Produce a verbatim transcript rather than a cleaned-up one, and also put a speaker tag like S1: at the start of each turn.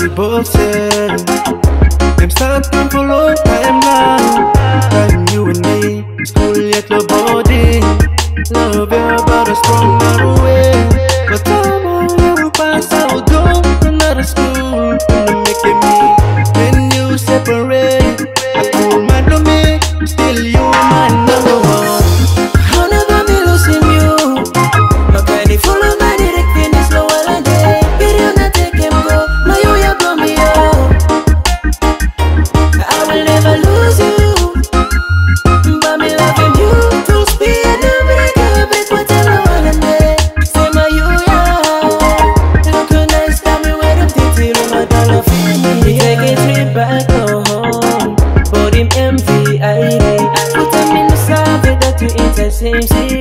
S1: we both said. Them start time for long time now. Time you and me, school yet your body. Love you about a strong way. But time will pass out, don't another school. Gonna make it me, then you separate. I cool man to me, still you my number one.
S2: I'll never be losing you. My body full of my direct finish, low walande. Video not take him go, my you ya blow me up. I will never lose you. But me loving you, full speed, no break up, it's what I walande. Say my you ya. Look how nice, tell me where them titty room, I don't love me. We take a trip back home, but him M V I D. Put him in the side that you eat the same seed.